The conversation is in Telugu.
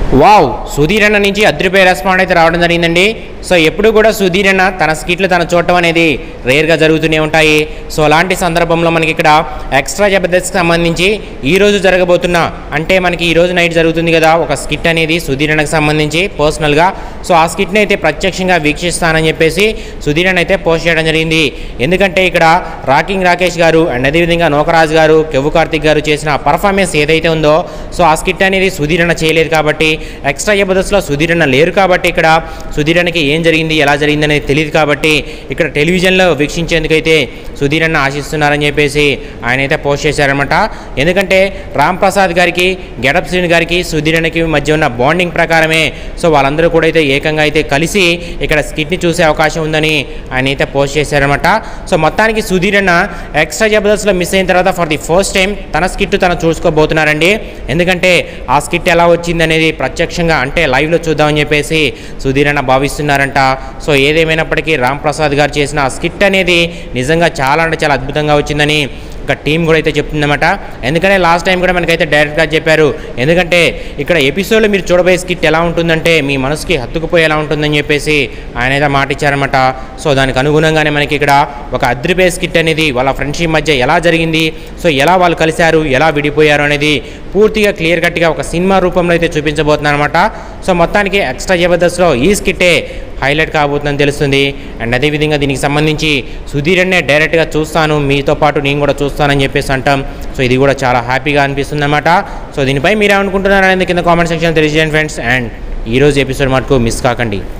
వావ్! సుధీర్ అన్న నుంచి అద్రిపోయే రెస్పాండ్ అయితే రావడం జరిగిందండి. సో ఎప్పుడు కూడా సుధీర్ అన్న తన స్కిట్లు తను చూడటం అనేది రేర్గా జరుగుతూనే ఉంటాయి. సో అలాంటి సందర్భంలో మనకి ఇక్కడ ఎక్స్ట్రా జబర్దస్త్కి సంబంధించి ఈరోజు జరగబోతున్న అంటే మనకి ఈరోజు నైట్ జరుగుతుంది కదా ఒక స్కిట్ అనేది సుధీర్ అన్నకు సంబంధించి పర్సనల్గా. సో ఆ స్కిట్ని అయితే ప్రత్యక్షంగా వీక్షిస్తానని చెప్పేసి సుధీర్ అన్న అయితే పోస్ట్ చేయడం జరిగింది. ఎందుకంటే ఇక్కడ రాకింగ్ రాకేష్ గారు అండ్ అదేవిధంగా నోకరాజ్ గారు, కెవ్వు కార్తిక్ గారు చేసిన పర్ఫార్మెన్స్ ఏదైతే ఉందో సో ఆ స్కిట్ అనేది సుధీర్ అన్న చేయలేదు కాబట్టి, ఎక్స్ట్రా జబర్దస్త్లో సుధీర్ అన్న లేరు కాబట్టి ఇక్కడ సుధీర్ అన్నకి ఏం జరిగింది ఎలా జరిగింది అనేది తెలియదు కాబట్టి ఇక్కడ టెలివిజన్లో వీక్షించేందుకైతే సుధీర్ అన్న ఆశిస్తున్నారని చెప్పేసి ఆయన అయితే పోస్ట్ చేశారనమాట. ఎందుకంటే రామ్ ప్రసాద్ గారికి, గెటప్ శ్రీని గారికి, సుధీర్ అన్నకి మధ్య ఉన్న బాండింగ్ ప్రకారమే సో వాళ్ళందరూ కూడా అయితే ఏకంగా అయితే కలిసి ఇక్కడ స్కిట్ని చూసే అవకాశం ఉందని ఆయన అయితే పోస్ట్ చేశారనమాట. సో మొత్తానికి సుధీర్ అన్న ఎక్స్ట్రా జబర్దస్త్లో మిస్ అయిన తర్వాత ఫర్ ది ఫస్ట్ టైం తన స్కిట్ తను చూసుకోబోతున్నారండి. ఎందుకంటే ఆ స్కిట్ ఎలా వచ్చింది అనేది ప్రత్యక్షంగా అంటే లైవ్లో చూద్దామని చెప్పేసి సుధీర్ అన్న భావిస్తున్నారంట. సో ఏదేమైనప్పటికీ రామ్ ప్రసాద్ గారు చేసిన ఆ స్కిట్ అనేది నిజంగా చాలా అంటే చాలా అద్భుతంగా వచ్చిందని ఒక టీం కూడా అయితే చెప్తుందన్నమాట. ఎందుకంటే లాస్ట్ టైం కూడా మనకైతే డైరెక్ట్గా చెప్పారు. ఎందుకంటే ఇక్కడ ఎపిసోడ్లో మీరు చూడబోయే స్కిట్ ఎలా ఉంటుందంటే మీ మనసుకి హత్తుకుపోయేలా ఉంటుందని చెప్పేసి ఆయన అయితే మాట ఇచ్చారనమాట. సో దానికి అనుగుణంగానే మనకి ఇక్కడ ఒక అద్రిపోయే స్కిట్ అనేది వాళ్ళ ఫ్రెండ్షిప్ మధ్య ఎలా జరిగింది, సో ఎలా వాళ్ళు కలిశారు, ఎలా విడిపోయారు అనేది పూర్తిగా క్లియర్ కట్గా ఒక సినిమా రూపంలో అయితే చూపించబోతున్నారు అనమాట. సో మొత్తానికి ఎక్స్ట్రా జబర్దస్త్లో ఈ స్కిట్టే హైలైట్ కాబోతుందని తెలుస్తుంది. అండ్ అదేవిధంగా దీనికి సంబంధించి సుధీర్ అన్నే డైరెక్ట్గా చూస్తాను, మీతో పాటు నేను కూడా చూస్తానని చెప్పేసి అంటాం. సో ఇది కూడా చాలా హ్యాపీగా అనిపిస్తుంది అన్నమాట. సో దీనిపై మీరేమనుకుంటున్నారు అనేది కింద కామెంట్ సెక్షన్ తెలియజేయండి ఫ్రెండ్స్. అండ్ ఈరోజు ఎపిసోడ్ మటుకు మిస్ కాకండి.